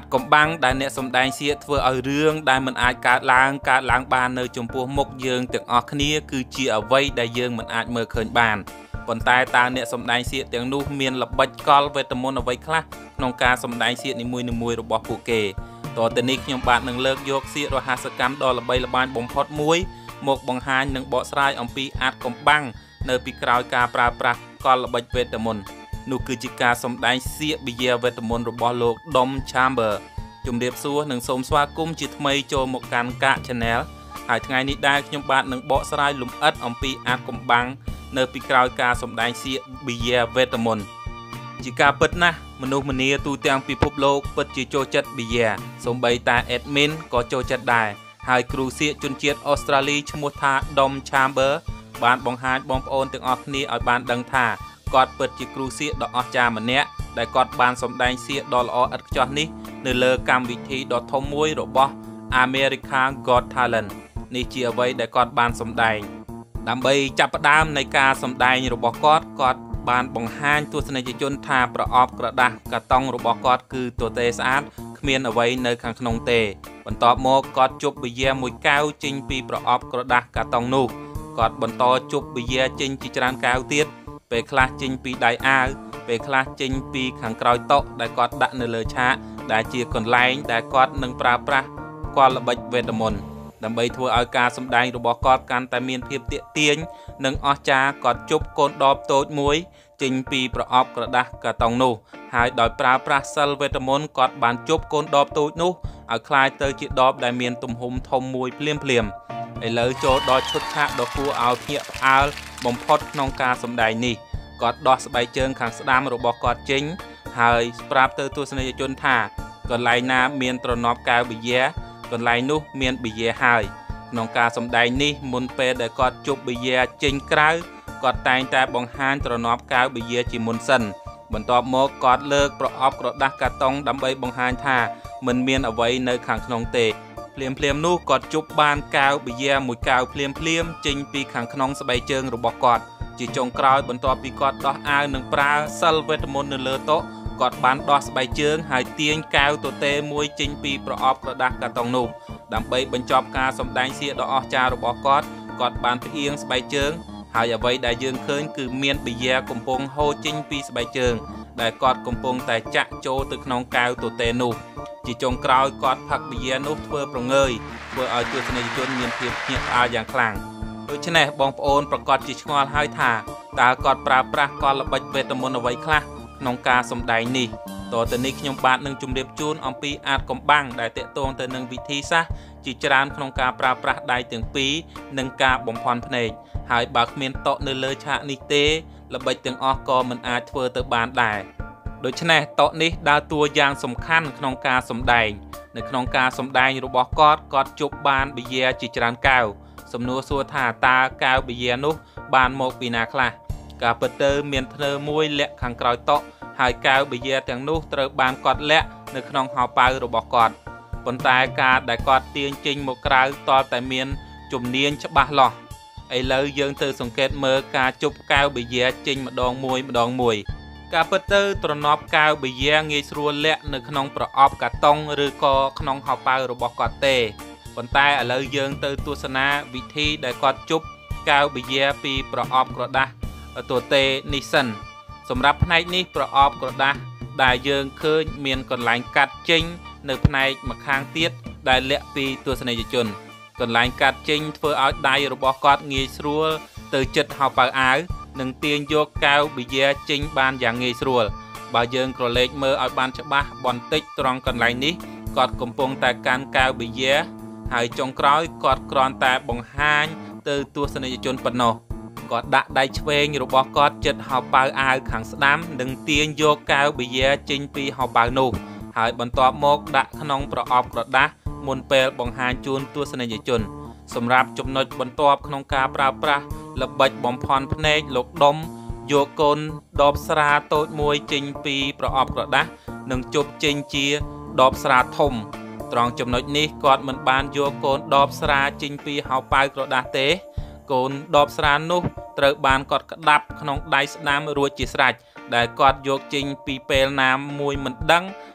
កំបាំងដែលអ្នកសំដែងសៀកធ្វើឲ្យរឿងដែលមិនអាចកើតឡើងបាននៅចំពោះមុខយើងទាំងអស់គ្នាគឺជាអ្វីដែលយើងមិនអាចមើលឃើញបានប៉ុន្តែតើអ្នកសំដែងសៀកទាំងនោះមានល្បិចកលវេទមន្តអ្វីខ្លះក្នុងការសំដែងសៀកនីមួយៗរបស់ពួកគេតទៅនេះខ្ញុំបាទនឹងលើកយកសៀករហស្សកម្មដ៏ល្បីល្បាញបំផុតមួយមកបង្ហាញនិងបកស្រាយអំពីអាចកំបាំងនៅពីក្រោយការប្រើប្រាស់កលល្បិចវេទមន្តនោះគឺជាការសម្ដែងសៀកបិយាវេទមន្តរបស់លោក Dom Chamber ជំរាបសួរនិងសូមស្វាគមន៍ជាថ្មីចូលមកកាន់កាក Channel ហើយថ្ងៃនេះដែរខ្ញុំបាទនឹងបកស្រាយលម្អិតអំពីអាចកំបាំងនៅពីក្រោយការសម្ដែងសៀកបិយាវេទមន្តជាការពិតណាស់មនុស្សម្នាទូទាំងពិភពលោកពិតជាចូលចិត្តបិយាសូម្បីតែ admin ក៏ចូលចិត្តដែរហើយគ្រូសៀកជនជាតិអូស្ត្រាលីឈ្មោះថា Dom Chamber បានបង្ហាញបងប្អូនទាំងអស់គ្នាឲ្យបានដឹងថាគាត់ពិតជាគ្រូសៀកដ៏អស្ចារ្យម្នាក់ដែលគាត់បានសម្ដែងសៀកដ៏ល្អឥតខ្ចោះនេះនៅលើកម្មវិធីដ៏ធំមួយរបស់ America Got Talent នេះជាអ្វីដែលគាត់បានសម្ដែងដើម្បីចាប់ផ្ដើមនៃការសម្ដែងរបស់គាត់បានបង្ហាញទស្សនិកជនថាប្រអប់ក្រដាសកាតុងរបស់គាត់គឺទទេស្អាតគ្មានអ្វីនៅខាងក្នុងទេបន្ទាប់មកគាត់ជប់បិយាមួយកែវចេញពីប្រអប់ក្រដាសកាតុងនោះគាត់បន្តជប់បិយាចេញជាច្រើនកែវទៀតពេលខ្លះចេញពីដៃអាវពេលខ្លះចេញពីខាងក្រោយតុដែលគាត់ដាក់នៅលើឆាកដែលជាកន្លែងដែលគាត់នឹងប្រើប្រាស់កលល្បិចវេទមន្តដើម្បីធ្វើឲ្យការសម្ដែងរបស់គាត់កាន់តែមានភាពទាក់ទាញនិងអស្ចារ្យគាត់ជប់កូនដបតូចមួយចេញពីប្រអប់ក្រដាសកាតុងនោះហើយដោយប្រើប្រាស់សិលវេទមន្តគាត់បានជប់កូនដបតូចនោះឲ្យคล้ายទៅជាដបដែលមានទំហំធំមួយភ្លាមឥឡូវចូលដល់ឈុតឆាកដ៏គួរឲ្យភ្ញាក់ផ្អើលបំផុតក្នុងការសម្ដែងនេះគាត់ដោះស្បែកជើងខាងស្ដាំរបស់គាត់ចេញហើយប្រាប់ទៅទស្សនិកជនថាកន្លែងណាមានទ្រនាប់កែវបិយាកន្លែងនោះមានបិយាហើយក្នុងការសម្ដែងនេះមុនពេលដែលគាត់ជប់បិយាចេញក្រៅគាត់តែងតែបង្ហាញទ្រនាប់កែវបិយាជាមុនសិនបន្ទាប់មកគាត់លើកប្រអប់ក្រដាសកាតុងដើម្បីបង្ហាញថាមិនមានអ្វីនៅខាងក្នុងទេភ្លាមនោះគាត់ជប់បានកែវបិយាមួយកែវភ្លាមចេញពីខាងក្នុងស្បែកជើងរបស់គាត់ជាចុងក្រោយបន្ទាប់ពីគាត់ដោះអាវនិងប្រើសិលវេទមន្តនៅលើតុគាត់បានដោះស្បែកជើងហើយទាញកែវទទេមួយចេញពីប្រអប់ក្រដាសកាតុងនោះដើម្បីបញ្ចប់ការសម្ដែងសៀកដ៏អស្ចារ្យរបស់គាត់បានផ្អៀងស្បែកជើងហើយអ្វីដែលយើងឃើញគឺមានបិយាកំពុងហូរចេញពីស្បែកជើងដែលគាត់កំពុងតែចាក់ចូលទៅក្នុងកែវទទេនោះជាចុងក្រោយគាត់ផឹកបិយានោះធ្វើប្រងើយធ្វើឲ្យទស្សនិកជនមានភាពភ្ញាក់ផ្អើលយ៉ាងខ្លាំងដូច្នេះបងប្អូនប្រកាសជាឆ្ងល់ហើយថាតើគាត់ប្រើប្រាស់កលល្បិចវេទមន្តអ្វីខ្លះក្នុងការសម្ដែងនេះតទៅនេះខ្ញុំបាទនឹងជម្រាបជូនអំពីអាចកំបាំងដែលតាក់ទងទៅនឹងវិធីសាស្ត្រជាច្រើនក្នុងការប្រើប្រាស់ដៃទាំងពីរនិងការបំភាន់ភ្នែកហើយបើគ្មានតុនៅលើឆាកនេះទេល្បិចទាំងអស់ក៏មិនអាចធ្វើទៅបានដែរដូច្នេះតុនេះដើរតួយ៉ាងសំខាន់ក្នុងការសម្ដែងនៅក្នុងការសម្ដែងរបស់គាត់ជប់បានបិយាជាច្រើនកែវសំណួរសួរថាតើកែវបិយានោះបានមកពីណាខ្លះការពិតទៅមានធ្នើមួយលាក់ខាងក្រោយតុហើយកែវបិយាទាំងនោះត្រូវបានគាត់លាក់នៅក្នុងហោប៉ៅរបស់គាត់ប៉ុន្តែការដែលគាត់ទាញចេញមកក្រៅតរតែមានជំនាញច្បាស់លាស់ឥឡូវយើងទៅសង្កេតមើលការជប់កែវបិយាចេញម្ដងមួយការពិតទៅទ្រនាប់កែវបិយាងាយស្រួលលាក់នៅក្នុងប្រអប់កាតុងឬក៏ក្នុងហោប៉ៅរបស់គាត់ទេប៉ុន្តែឥឡូវយើងទៅទស្សនាវិធីដែលគាត់ជប់កែវបិយាពីប្រអប់ក្រដាសទទេនេះសិនសម្រាប់ផ្នែកនេះប្រអប់ក្រដាសដែលយើងឃើញមានកន្លែងកាត់ចេញនៅផ្នែកម្ខាងទៀតដែលលាក់ពីទស្សនិកជនកន្លែងកាត់ចេញធ្វើឲ្យដៃរបស់គាត់ងាយស្រួលទៅជិតហោប៉ៅអាវនិងទាញយកកែវបិយាចេញបានយ៉ាងងាយស្រួលបើយើងក្រឡេកមើលឲ្យបានច្បាស់បន្តិចត្រង់កន្លែងនេះគាត់កំពុងតែកាន់កែវបិយាហើយចុងក្រោយគាត់គ្រាន់តែបង្ហាញទៅទស្សនិកជនប៉ុណ្ណោះគាត់ដាក់ដៃឆ្វេងរបស់គាត់ជិតហោប៉ៅអាវខាងស្ដាំនិងទាញយកកែវបិយាចេញពីហោប៉ៅនោះហើយបន្ទាប់មកដាក់ក្នុងប្រអប់ក្រដាសមុនពេលបង្ហាញជូនទស្សនិកជនសម្រាប់ចំណុចបន្ទាប់ក្នុងការប្រើប្រាស់ល្បិចបំភាន់ភ្នែកលោកដុំយកកូនដបស្រាតូចមួយចេញពីប្រអប់ក្រដាសនិងជប់ចេញជាដបស្រាធំត្រង់ចំណុចនេះគាត់មិនបានយកកូនដបស្រាចេញពីហោប៉ៅក្រដាសទេកូនដបស្រានោះត្រូវបានគាត់ក្តាប់ក្នុងដៃស្ដាំរួចជាស្រេចដែលគាត់យកចេញពីពេលណាមួយមិនដឹង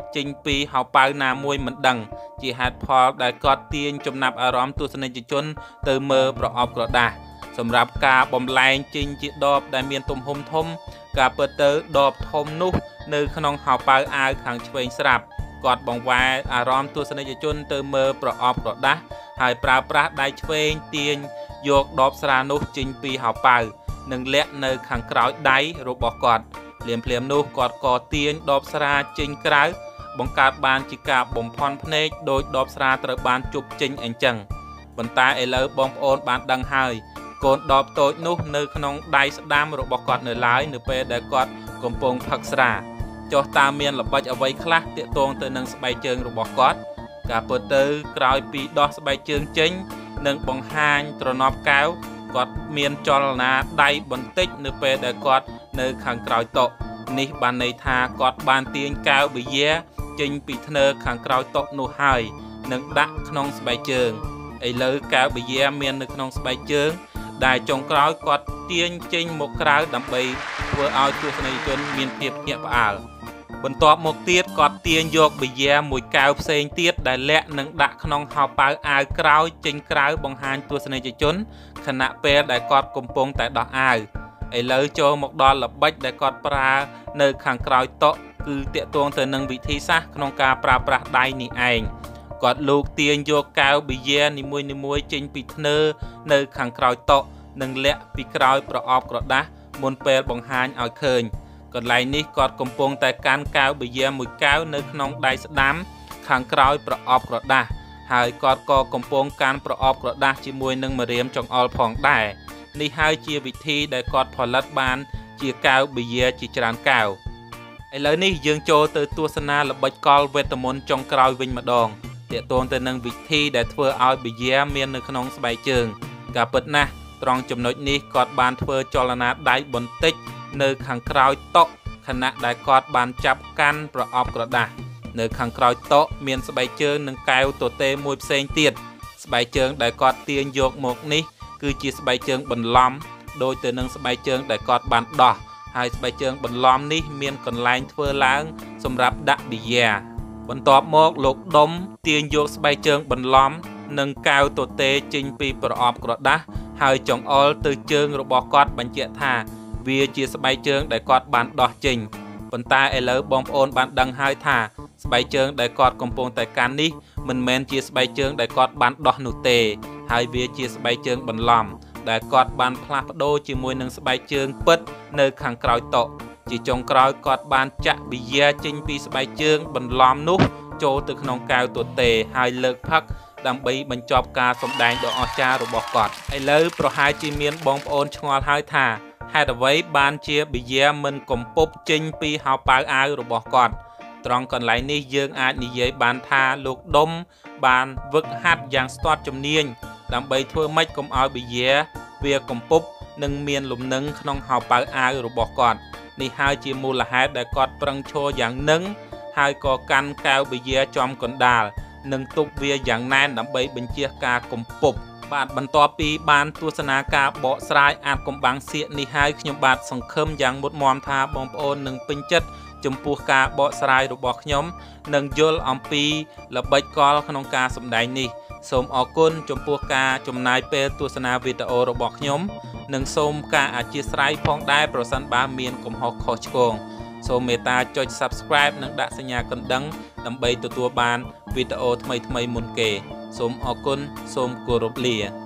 ចេញពីហៅប៉ៅណាមួយមិនដឹងជាហេតុផលដែលគាត់ទាញចំណាប់អារម្មណ៍ទស្សនិកជនទៅមើលប្រអប់ក្រដាសសម្រាប់ការបំលែងចេញជាដបដែលមានទំហំធំការពិតទៅដបធំនោះនៅក្នុងហៅប៉ៅអាវខាងឆ្វេងស្រាប់គាត់បង្វែរអារម្មណ៍ទស្សនិកជនទៅមើលប្រអប់ក្រដាសហើយប្រើប្រាស់ដៃឆ្វេងទាញយកដបស្រានោះចេញពីហៅប៉ៅនិងលាក់នៅខាងក្រោយដៃរបស់គាត់ភ្លាមនោះគាត់ក៏ទាញដបស្រាចេញក្រៅបង្កើតបានជាការបំផន់ភ្នែកដោយដបស្រាត្រូវបានជប់ចេញអញ្ចឹងប៉ុន្តែឥឡូវបងប្អូនបានដឹងហើយកូនដបតូចនោះនៅក្នុងដៃស្ដាំរបស់គាត់នៅឡើយនៅពេលដែលគាត់កំពុងផឹកស្រាចុះតើមានល្បិចអ្វីខ្លះទាក់ទងទៅនឹងស្បែកជើងរបស់គាត់ការពិតទៅក្រោយពីដោះស្បែកជើងចេញនិងបង្ហាញទ្រនាប់កែវគាត់មានចលនាដៃបន្តិចនៅពេលដែលគាត់នៅខាងក្រោយតុនេះបានន័យថាគាត់បានទាញកែវប៊ីយ៉ាចេញពីធ្នើខាងក្រោយតុនោះហើយនិងដាក់ក្នុងស្បែកជើងឥឡូវកែវប៊ីយ៉ាមាននៅក្នុងស្បែកជើងដែលចុងក្រោយគាត់ទាញចេញមកក្រៅដើម្បីធ្វើឲ្យទស្សនិកជនមានភាពភ្ញាក់ផ្អើលបន្ទាប់មកទៀតគាត់ទាញយកប៊ីយ៉ាមួយកែវផ្សេងទៀតដែលលាក់និងដាក់ក្នុងហៅប៉ៅអាវក្រោយចេញក្រៅបង្ហាញទស្សនិកជនខណៈពេលដែលគាត់កំពុងតែដោះអាវឥឡូវចូលមកដល់ល្បិចដែលគាត់ប្រើនៅខាងក្រោយតុគឺតាក់ទងទៅនឹងវិធីសាស្ត្រក្នុងការប្រើប្រាស់ដៃនេះឯងគាត់លោកទាញយកកែវប៊ីយ៉ានីមួយចេញពីធ្នើនៅខាងក្រោយតុនិងលាក់ពីក្រោយប្រអប់ក្រដាសមុនពេលបង្ហាញឲ្យឃើញកន្លែងនេះគាត់កំពុងតែកាន់កែវប៊ីយ៉ាមួយកែវនៅក្នុងដៃស្ដាំខាងក្រោយប្រអប់ក្រដាសហើយគាត់ក៏កំពុងកាន់ប្រអប់ក្រដាសជាមួយនឹងម្រាមចង្អុលផងដែរនេះហើយជាវិធីដែលគាត់ផលិតបានជាកែវប៊ីយ៉ាជាច្រើនកែវឥឡូវនេះយើងចូលទៅទស្សនាល្បិចកលវេទមន្តចុងក្រោយវិញម្ដងទាក់ទងទៅនឹងវិធីដែលធ្វើឲ្យប៊ីយ៉ាមាននៅក្នុងស្បែកជើងការពិតណាស់ត្រង់ចំណុចនេះគាត់បានធ្វើចលនាដៃបន្តិចនៅខាងក្រោយតុខណៈដែលគាត់បានចាប់កាន់ប្រអប់ក្រដាសនៅខាងក្រោយតុមានស្បែកជើងនិងកែវទទេមួយផ្សេងទៀតស្បែកជើងដែលគាត់ទាញយកមកនេះគឺជាស្បែកជើងបន្លំដូចទៅនឹងស្បែកជើងដែលគាត់បានដោះហើយស្បែកជើងបន្លំនេះមានកន្លែងធ្វើឡើងសម្រាប់ដាក់ប៊ីយ៉ាបន្ទាប់មកលោកដុំទាញយកស្បែកជើងបន្លំនិងកែវទទេចេញពីប្រអប់ក្រដាសហើយចង្អុលទៅជើងរបស់គាត់បញ្ជាក់ថាវាជាស្បែកជើងដែលគាត់បានដោះចេញប៉ុន្តែឥឡូវបងប្អូនបានដឹងហើយថាស្បែកជើងដែលគាត់កំពុងតែកាន់នេះមិនមែនជាស្បែកជើងដែលគាត់បានដោះនោះទេហើយវាជាស្បែកជើងបន្លំដែលគាត់បានផ្លាស់ប្ដូរជាមួយនឹងស្បែកជើងពិតនៅខាងក្រោយតុជាចុងក្រោយគាត់បានចាក់ប៊ីយ៉ាចេញពីស្បែកជើងបន្លំនោះចូលទៅក្នុងកែវទទេហើយលើកផឹកដើម្បីបញ្ចប់ការសម្ដែងដ៏អស្ចារ្យរបស់គាត់ឥឡូវប្រហែលជាមានបងប្អូនឆ្ងល់ហើយថាហេតុអ្វីបានជាប៊ីយ៉ាមិនកំពប់ចេញពីហៅប៉ៅអាវរបស់គាត់ត្រង់កន្លែងនេះយើងអាចនិយាយបានថាលោកដុំបានវឹកហាត់យ៉ាងស្ទាត់ជំនាញដើម្បីធ្វើម៉េចកុំឲ្យប៊ីយ៉ាវាកំពប់និងមានលំនឹងក្នុងហៅប៉ៅអាវរបស់គាត់នេះហើយជាមូលហេតុដែលគាត់ប្រឹងឈរយ៉ាងនឹងហើយក៏កាន់កែវប៊ីយ៉ាចំកណ្ដាលនិងទប់វាយ៉ាងណែនដើម្បីបញ្ជាការកំពប់បាទបន្ទាប់ពីបានទស្សនាការបកស្រាយអាចកំបាំងសៀកនេះហើយខ្ញុំបាទសង្ឃឹមយ៉ាងមុតមាំថាបងប្អូននឹងពេញចិត្តចំពោះការបកស្រាយរបស់ខ្ញុំនិងយល់អំពីល្បិចកលក្នុងការសម្ដែងនេះសូមអរគុណចំពោះការចំណាយពេលទស្សនាវីដេអូរបស់ខ្ញុំនិងសូមការអធ្យាស្រ័យផងដែរប្រសិនបើមានកំហុសខុសឆ្គងសូមមេត្តាចុច Subscribe និងដាក់សញ្ញាកណ្ដឹងដើម្បីទទួលបានវីដេអូថ្មីៗមុនគេសូមអរគុណសូមគោរពលា